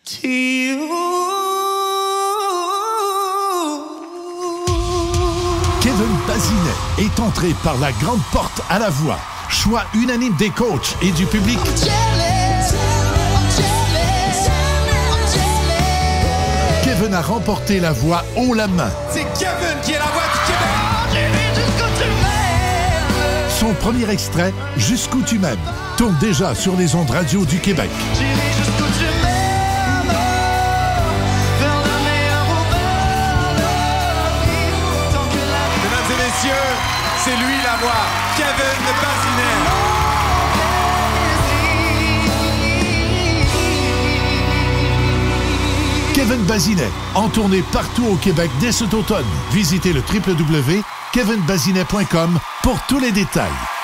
Kevin Bazinet est entré par la grande porte à la voix. Choix unanime des coachs et du public. Kevin a remporté la voix haut la main. C'est Kevin qui est la voix du Québec. Son premier extrait, Jusqu'où tu m'aimes, tourne déjà sur les ondes radio du Québec. Mesdames et messieurs, c'est lui la voix, Kevin Bazinet. Kevin Bazinet, en tournée partout au Québec dès cet automne. Visitez le www.kevinbazinet.com pour tous les détails.